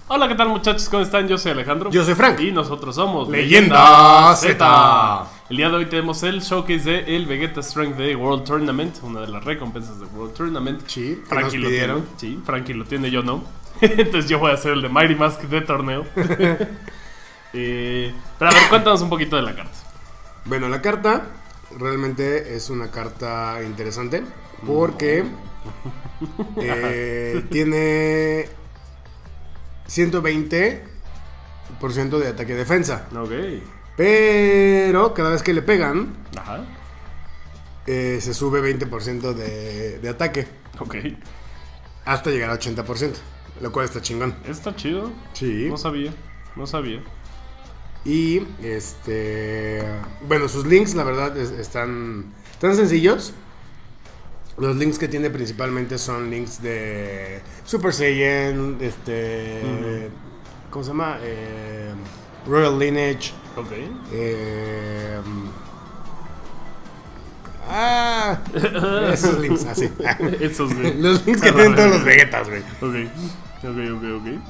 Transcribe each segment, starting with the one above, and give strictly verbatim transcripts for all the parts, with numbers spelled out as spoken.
Hola, ¿qué tal muchachos? ¿Cómo están? Yo soy Alejandro. Yo soy Frank. Y nosotros somos Leyenda Z. El día de hoy tenemos el showcase de el Vegeta Strength de World Tournament, una de las recompensas de World Tournament. Sí, que Frankie nos lo pidieron. tiene. Sí, Frankie lo tiene, yo no. Entonces yo voy a hacer el de Mighty Mask de torneo. eh, pero a ver, cuéntanos un poquito de la carta. Bueno, la carta realmente es una carta interesante porque eh, tiene ciento veinte por ciento de ataque y defensa. Ok. Pero cada vez que le pegan, Ajá. eh, se sube veinte por ciento de, de ataque. Ok. Hasta llegar a ochenta por ciento. Lo cual está chingón. Está chido. Sí. No sabía. No sabía. Y este. Bueno, sus links, la verdad, es, están tan sencillos. Los links que tiene principalmente son links de Super Saiyan, este. Mm. ¿Cómo se llama? Eh, Royal Lineage. Ok. Eh, ah, esos links, así. Esos, güey. Los links que tienen todos los Vegetas, güey. Ok. Ok, ok, ok.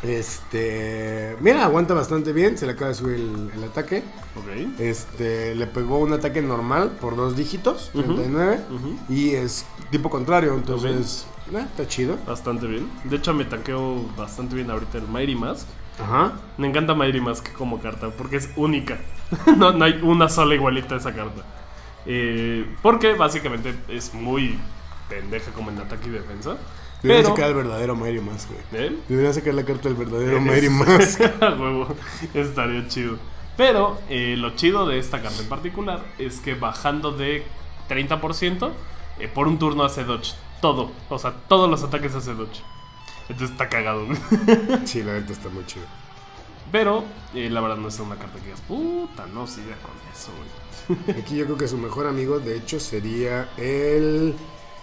Este. Mira, aguanta bastante bien. Se le acaba de subir el, el ataque. Ok. Este. Le pegó un ataque normal por dos dígitos, treinta y nueve. Uh-huh. Y es tipo contrario. Entonces, okay. eh, está chido. Bastante bien. De hecho, me tanqueo bastante bien ahorita el Mighty Mask. Ajá. Me encanta Mighty Mask como carta porque es única. no, no hay una sola igualita a esa carta. Eh, porque básicamente es muy pendeja como en ataque y defensa. Debería pero... sacar el verdadero Mighty Mask, güey. ¿Eh? Debería sacar la carta del verdadero Mighty Mask. Huevo, estaría chido. Pero eh, lo chido de esta carta en particular es que bajando de treinta por ciento eh, por un turno hace dodge. Todo, o sea, todos los ataques hace dodge. Entonces está cagado. Sí, la verdad está muy chido. Pero eh, la verdad no es una carta que digas, puta, no siga con eso, güey. Aquí yo creo que su mejor amigo, de hecho, sería el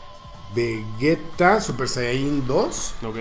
Vegeta Super Saiyan dos. Ok.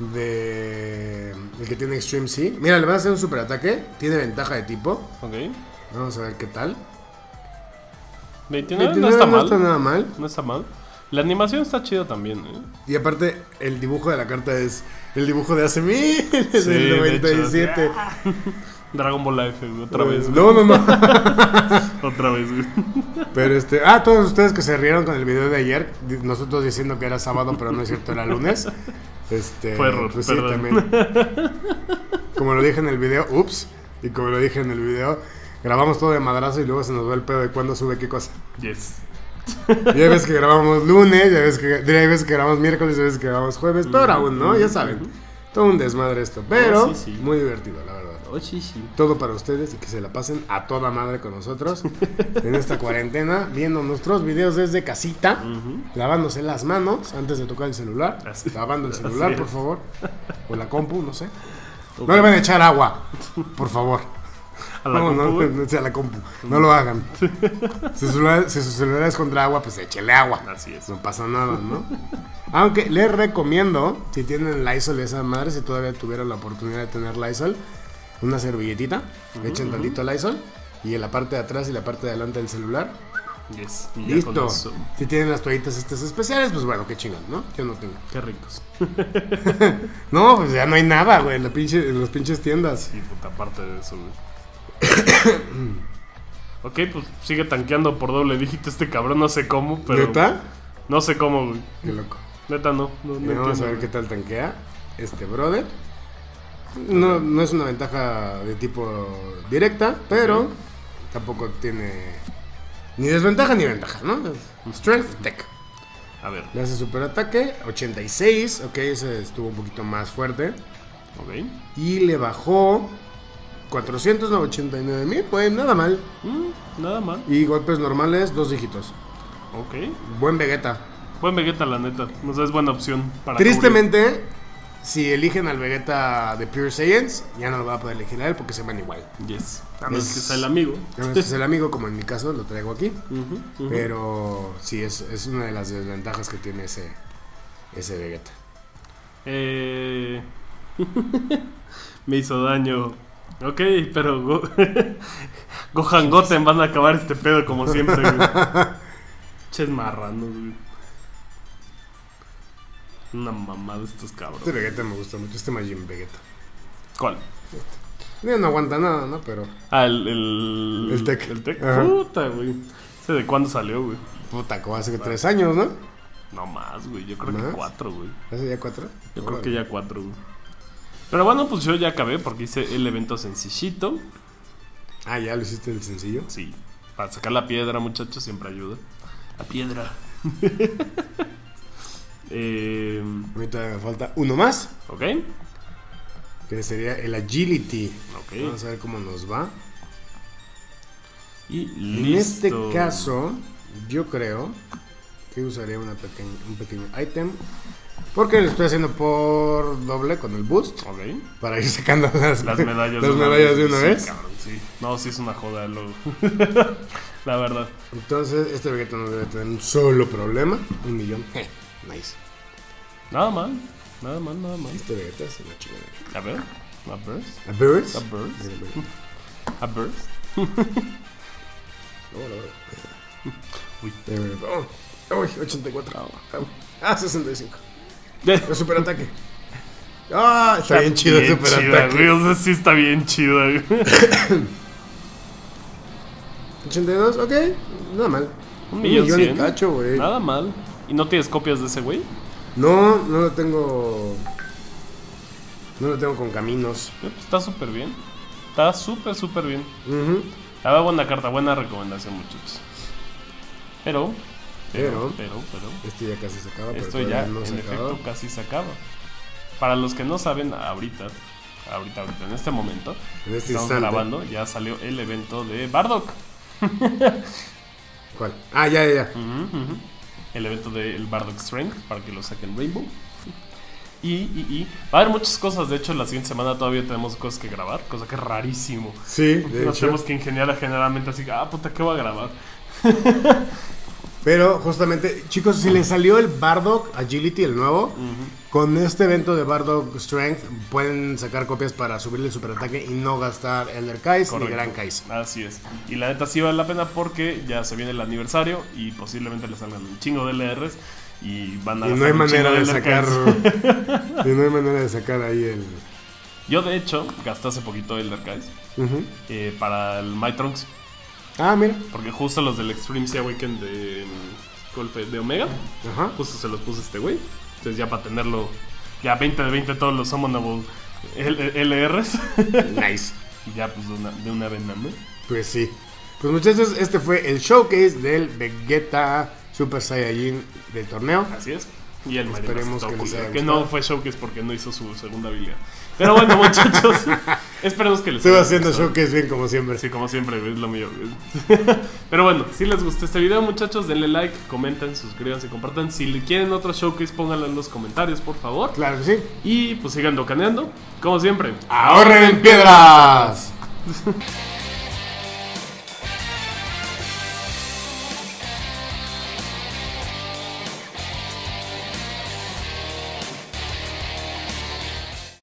De el que tiene Extreme C. Mira, le vas a hacer un super ataque. Tiene ventaja de tipo. Ok. Vamos a ver qué tal. veintinueve, veintinueve no está no mal. está nada mal. No está mal. La animación está chida también, ¿eh? Y aparte, el dibujo de la carta es el dibujo de hace mil, sí, del noventa y siete. De hecho, sí. Dragon Ball F, güey, otra vez, güey. No, no, no. Otra vez, güey. Pero este, ah, todos ustedes que se rieron con el video de ayer, nosotros diciendo que era sábado, pero no es cierto, era lunes. Este, fue error, pues perdón. Sí, también. Como lo dije en el video, ups, y como lo dije en el video, grabamos todo de madrazo y luego se nos va el pedo de cuándo sube qué cosa. Yes. Ya ves que grabamos lunes, ya ves que, ya ves que grabamos miércoles, ya ves que grabamos jueves, pero aún no, ya saben. Todo un desmadre esto, pero oh, sí, sí. muy divertido, la verdad. Oh, sí, sí. Todo para ustedes y que se la pasen a toda madre con nosotros en esta cuarentena, viendo nuestros videos desde casita, uh-huh. lavándose las manos antes de tocar el celular, Así. lavando el celular, por favor, o la compu, no sé. Okay. No le van a echar agua, por favor. ¿A la no, compu? no, no sea la compu, no lo hagan. Si su, celular, si su celular es contra agua, pues échele agua. Así es. No pasa nada, ¿no? Aunque les recomiendo, si tienen Lysol esa madre, si todavía tuvieron la oportunidad de tener Lysol, una servilletita, uh-huh, echen tantito uh-huh. Lysol y en la parte de atrás y la parte de adelante del celular. Yes, listo. Si tienen las toallitas estas especiales, pues bueno, qué chingón, ¿no? Yo no tengo. Qué ricos. No, pues ya no hay nada, güey, en, la pinche, en las pinches tiendas. Sí, puta, aparte de eso, güey. Ok, pues sigue tanqueando por doble dígito este cabrón, no sé cómo, pero... ¿Neta? No sé cómo, güey. Qué loco. Neta, no. no, no Vamos entiendo, a ver güey. qué tal tanquea este brother. No, no es una ventaja de tipo directa, pero okay. tampoco tiene ni desventaja ni ventaja, ¿no? Strength Tech. A ver. Le hace super ataque, ochenta y seis, ok, ese estuvo un poquito más fuerte. Ok. Y le bajó cuatrocientos ochenta y nueve mil, pues nada mal. Mm, nada mal. Y golpes normales, dos dígitos. Ok. Buen Vegeta. Buen Vegeta, la neta. O sea, es buena opción para Tristemente, cubrir. Si eligen al Vegeta de Pure Saiyans, ya no lo va a poder elegir a él porque se van igual. Yes. A menos que sea el amigo. A menos que sea el amigo, como en mi caso, lo traigo aquí. Uh-huh, uh-huh. Pero sí, es, es una de las desventajas que tiene ese, ese Vegeta. Eh... Me hizo daño. Ok, pero Go... Gohan Goten van a acabar este pedo como siempre, güey. Ches marranos, güey. Una mamada de estos cabros. Este Vegeta me gusta mucho, este Majin Vegeta. ¿Cuál? No, no aguanta nada, ¿no? Pero... Ah, el... El, El Tech. El Tech. Ajá. Puta, güey. ¿Ese de cuándo salió, güey? Puta, como hace que tres años, ¿no? No más, güey. Yo creo que ¿Más? cuatro, güey. ¿Hace ya cuatro? Yo creo que ya cuatro, güey. Pero bueno, pues yo ya acabé porque hice el evento sencillito. Ah, ¿ya lo hiciste el sencillo? Sí. Para sacar la piedra, muchachos, siempre ayuda. La piedra. eh, A mí todavía me falta uno más, ok. que sería el Agility. Ok. Vamos a ver cómo nos va. Y En listo. este caso, yo creo que usaría una pequeña, un pequeño item. Porque lo estoy haciendo por doble con el boost. Ok. Para ir sacando las, Las medallas, las medallas de una Sí, vez. cabrón, sí. No, sí es una joda, luego. La verdad. Entonces, este Vegeta no debe tener un solo problema. Un millón. Nice. Nada mal. Nada mal, nada mal. Este Vegeta es una chingada. A ver. A burst. ¿A Burst? A burst. Mira, mira. A burst. No, la verdad. Uy. Mira, mira. Oh, uy, ochenta y cuatro. Ah, sesenta y cinco. De- El superataque. Ah, está bien chido el bien chida, superataque. güey. O sea, sí está bien chido, güey. ochenta y dos, ok. Nada mal. Un millón y cien. cacho, güey. Nada mal. ¿Y no tienes copias de ese güey? No, no lo tengo. No lo tengo con caminos. Eh, pues está súper bien. Está súper, súper bien. Ujú. La verdad, buena carta, buena recomendación, muchachos. Pero, pero, Pero- pero, pero, Este ya casi se acaba. esto pero ya, todavía no en se efecto, acaba. casi se acaba. Para los que no saben, ahorita, ahorita, ahorita, en este momento, En este estamos instante. grabando, ya salió el evento de Bardock. ¿Cuál? Ah, ya, ya, ya. Ujú, ujú. El evento del Bardock Strength, para que lo saquen Rainbow. Y, y, y va a haber muchas cosas. De hecho, la siguiente semana todavía tenemos cosas que grabar, cosa que es rarísimo. Sí, de Nos hecho. tenemos que ingeniar generalmente así, ah, puta, ¿qué voy a grabar? Pero justamente, chicos, si les salió el Bardock Agility, el nuevo, con este evento de Bardock Strength pueden sacar copias para subirle el superataque y no gastar Elder Kais ni Correcto. Gran Kais. Así es. Y la neta sí vale la pena porque ya se viene el aniversario y posiblemente le salgan un chingo de L Rs y van a Y no hay gastar un manera de chingo sacar. Elder Kais. Y no hay manera de sacar ahí el. Yo, de hecho, gasté hace poquito Elder Kais Ujú. eh, para el My Trunks. Ah, mira. Porque justo los del Extreme Sea Awaken de, golpe de Omega, Ajá. justo se los puse a este güey. Entonces, ya para tenerlo, ya veinte de veinte todos los Summonable L Rs. Nice. Y ya, pues de una, de una vez, ¿no? Pues sí. Pues muchachos, este fue el showcase del Vegeta Super Saiyajin del torneo. Así es. Y el Mario Esperemos Bros. que les haya que gustado. no fue showcase porque no hizo su segunda habilidad. Pero bueno, muchachos, esperemos que les Estuve haya haciendo gustado. showcase bien como siempre. Sí, como siempre, güey, es lo mío, güey. Pero bueno, si les gustó este video, muchachos, denle like, comenten, suscríbanse, compartan. Si le quieren otro showcase, pónganlo en los comentarios, por favor. Claro que sí. Y pues sigan docaneando, como siempre. ¡Ahorren piedras!